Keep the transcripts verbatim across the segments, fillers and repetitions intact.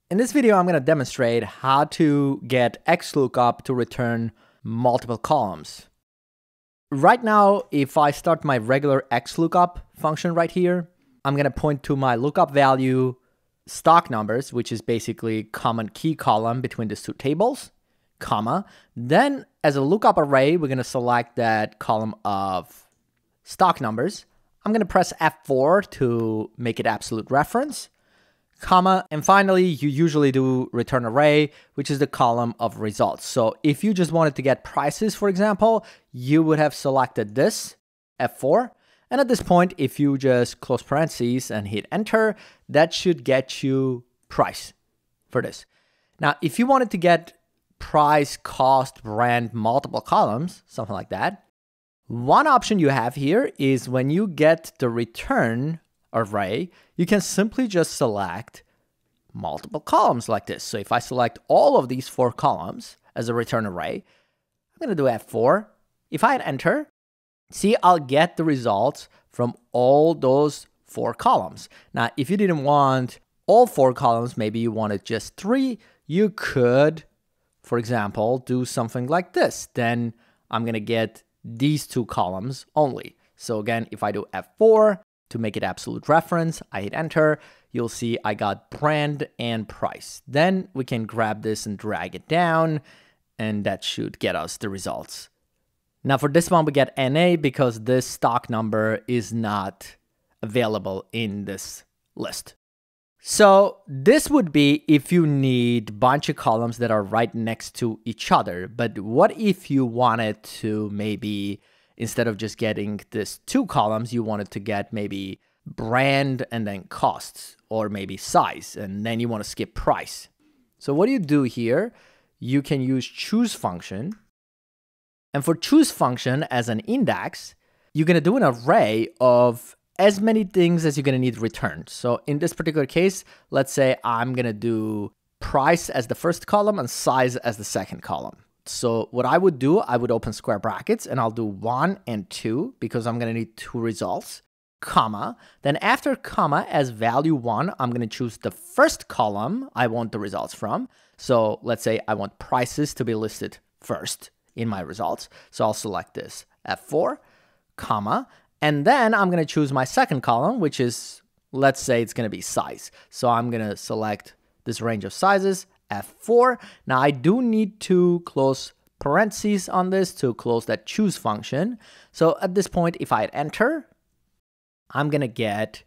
In this video, I'm going to demonstrate how to get X lookup to return multiple columns. Right now, if I start my regular X lookup function right here, I'm going to point to my lookup value stock numbers, which is basically common key column between these two tables, comma. Then as a lookup array, we're going to select that column of stock numbers. I'm going to press F four to make it absolute reference, comma, and finally, you usually do return array, which is the column of results. So if you just wanted to get prices, for example, you would have selected this, F four. And at this point, if you just close parentheses and hit enter, that should get you price for this. Now, if you wanted to get price, cost, brand, multiple columns, something like that, one option you have here is when you get the return array, you can simply just select multiple columns like this. So if I select all of these four columns as a return array, I'm going to do F four. If I hit enter, see, I'll get the results from all those four columns. Now, if you didn't want all four columns, maybe you wanted just three, you could, for example, do something like this. Then I'm going to get these two columns only. So again, if I do F four to make it absolute reference, I hit enter, you'll see I got brand and price. Then we can grab this and drag it down, and that should get us the results. Now for this one, we get N A because this stock number is not available in this list. So this would be if you need a bunch of columns that are right next to each other. But what if you wanted to maybe, instead of just getting this two columns, you wanted to get maybe brand and then costs, or maybe size, and then you want to skip price. So what do you do here? You can use choose function. And for choose function as an index, you're going to do an array of as many things as you're going to need returned. So in this particular case, let's say I'm going to do price as the first column and size as the second column. So what I would do, I would open square brackets and I'll do one and two because I'm going to need two results, comma. Then after comma as value one, I'm going to choose the first column I want the results from. So let's say I want prices to be listed first in my results. So I'll select this, F four, comma. And then I'm going to choose my second column, which is, let's say it's going to be size. So I'm going to select this range of sizes, F four. Now I do need to close parentheses on this to close that choose function. So at this point, if I hit enter, I'm going to get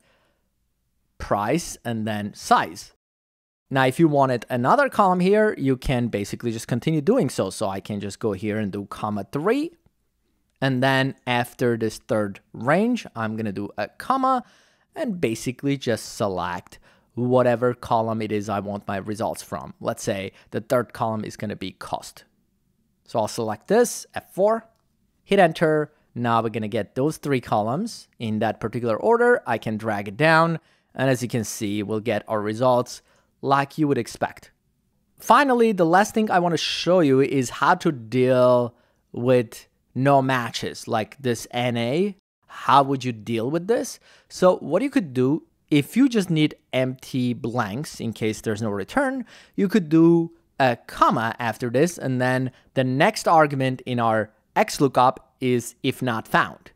price and then size. Now, if you wanted another column here, you can basically just continue doing so. So I can just go here and do comma three. And then after this third range, I'm going to do a comma and basically just select whatever column it is I want my results from. Let's say the third column is going to be cost. So I'll select this, F four, hit enter. Now we're going to get those three columns in that particular order. I can drag it down. And as you can see, we'll get our results like you would expect. Finally, the last thing I want to show you is how to deal with no matches, like this N A. How would you deal with this? So what you could do, if you just need empty blanks in case there's no return, you could do a comma after this, and then the next argument in our X lookup is if not found.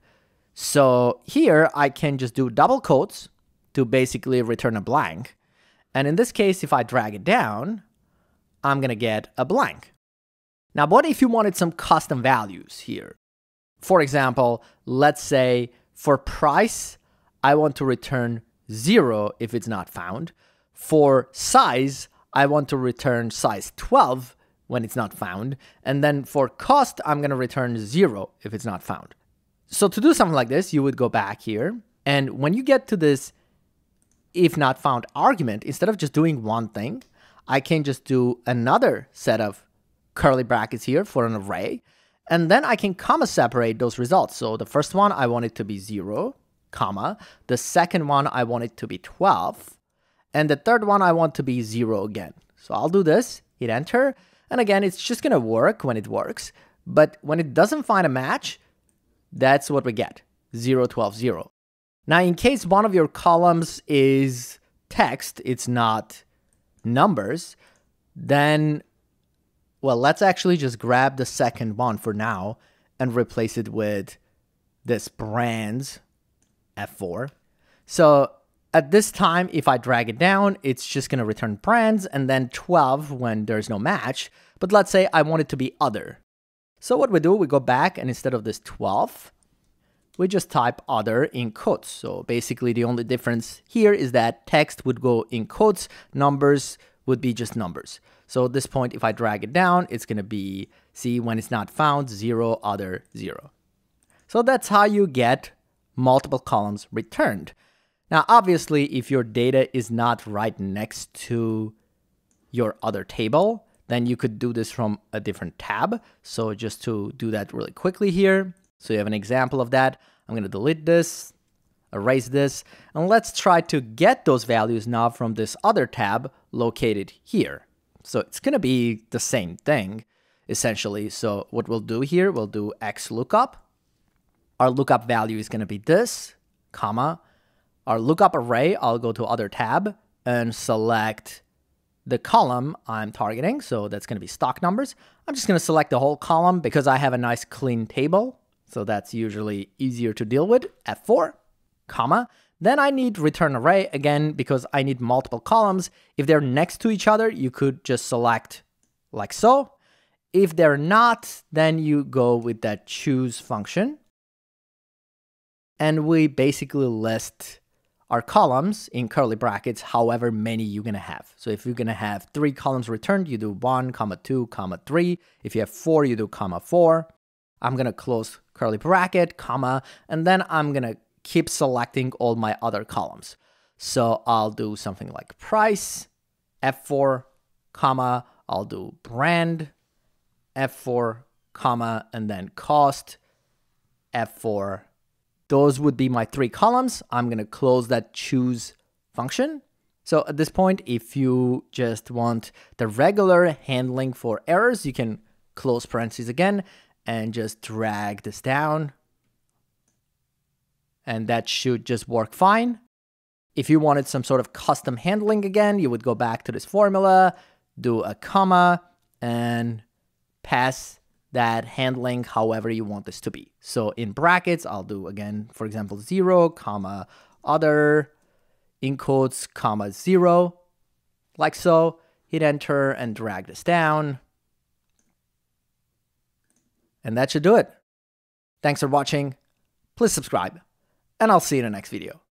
So here I can just do double quotes to basically return a blank. And in this case, if I drag it down, I'm going to get a blank. Now, what if you wanted some custom values here? For example, let's say for price, I want to return zero if it's not found. For size, I want to return size twelve when it's not found. And then for cost, I'm going to return zero if it's not found. So to do something like this, you would go back here. And when you get to this if not found argument, instead of just doing one thing, I can just do another set of curly brackets here for an array. And then I can comma separate those results. So the first one, I want it to be zero, comma. The second one, I want it to be twelve. And the third one, I want to be zero again. So I'll do this, hit enter. And again, it's just going to work when it works. But when it doesn't find a match, that's what we get, zero, twelve, zero. Now, in case one of your columns is text, it's not numbers, then, well, let's actually just grab the second one for now and replace it with this brands F four. So at this time, if I drag it down, it's just going to return brands and then twelve when there's no match. But let's say I want it to be other. So what we do, we go back and instead of this twelve, we just type other in quotes. So basically the only difference here is that text would go in quotes, numbers would be just numbers. So at this point, if I drag it down, it's going to be, see, when it's not found, zero, other, zero. So that's how you get multiple columns returned. Now, obviously, if your data is not right next to your other table, then you could do this from a different tab. So just to do that really quickly here, so you have an example of that. I'm going to delete this, erase this, and let's try to get those values now from this other tab located here. So it's going to be the same thing, essentially. So what we'll do here, we'll do X lookup. Our lookup value is going to be this, comma. Our lookup array, I'll go to other tab and select the column I'm targeting. So that's going to be stock numbers. I'm just going to select the whole column because I have a nice clean table. So that's usually easier to deal with, F four, comma. Then I need return array again because I need multiple columns. If they're next to each other, you could just select like so. If they're not, then you go with that choose function. And we basically list our columns in curly brackets, however many you're going to have. So if you're going to have three columns returned, you do one, comma two, comma three. If you have four, you do comma four. I'm going to close curly bracket, comma, and then I'm going to keep selecting all my other columns. So I'll do something like price, F four, comma, I'll do brand, F four, comma, and then cost, F four. Those would be my three columns. I'm going to close that choose function. So at this point, if you just want the regular handling for errors, you can close parentheses again and just drag this down. And that should just work fine. If you wanted some sort of custom handling again, you would go back to this formula, do a comma, and pass that handling however you want this to be. So in brackets, I'll do again, for example, zero, comma, other, in quotes, comma, zero, like so. Hit enter and drag this down. And that should do it. Thanks for watching. Please subscribe, and I'll see you in the next video.